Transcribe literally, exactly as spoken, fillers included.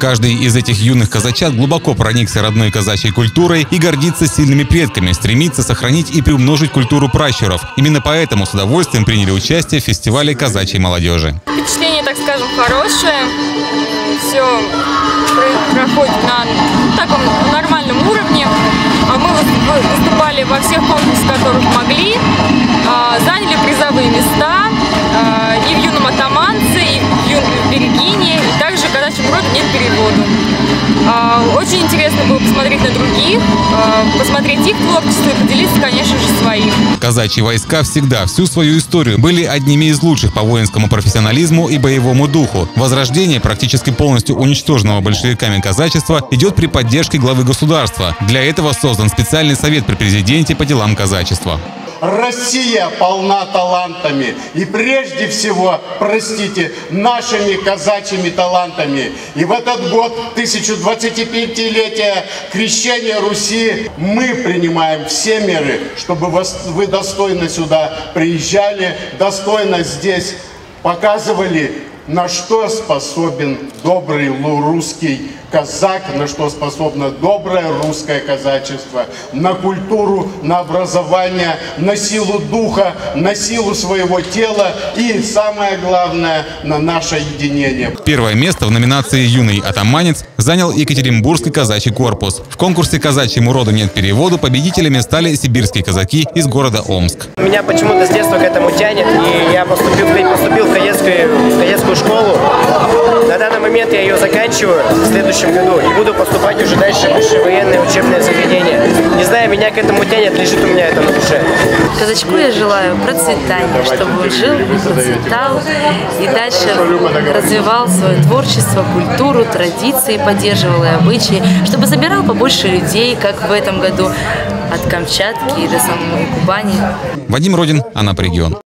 Каждый из этих юных казачат глубоко проникся родной казачьей культурой и гордится сильными предками, стремится сохранить и приумножить культуру пращуров. Именно поэтому с удовольствием приняли участие в фестивале казачьей молодежи. Впечатление, так скажем, хорошее. Все проходит на таком нормальном уровне. Мы выступали во всех конкурсах, которых могли, заняли призовые места и в юном атаманце, и в юном берегине, и также в казачьем роде нет перевода. Очень интересно было посмотреть на других, посмотреть их творчество и поделиться, конечно же, своим. Казачьи войска всегда, всю свою историю, были одними из лучших по воинскому профессионализму и боевому духу. Возрождение практически полностью уничтоженного большевиками казачества идет при поддержке главы государства. Для этого создан специальный совет при президенте по делам казачества. Россия полна талантами. И прежде всего, простите, нашими казачьими талантами. И в этот год тысячедвадцатипятилетия крещения Руси мы принимаем все меры, чтобы вы достойно сюда приезжали, достойно здесь показывали, на что способен добрый русский казак, на что способно доброе русское казачество, на культуру, на образование, на силу духа, на силу своего тела и, самое главное, на наше единение. Первое место в номинации «Юный атаманец» занял Екатеринбургский казачий корпус. В конкурсе «Казачьему роду нет перевода» победителями стали сибирские казаки из города Омск. Меня почему-то с детства к этому тянет, и я поступил, поступил в кадетскую, в кадетскую школу. На данный момент я ее заканчиваю в следующем году и буду поступать уже дальше в высшее военное учебное заведение. Не знаю, меня к этому тянет, лежит у меня это на душе. Казачку я желаю процветания, чтобы он жил и процветал, и дальше развивал свое творчество, культуру, традиции, поддерживал и обычаи, чтобы собирал побольше людей, как в этом году, от Камчатки до самой Кубани. Вадим Родин, Анапрегион.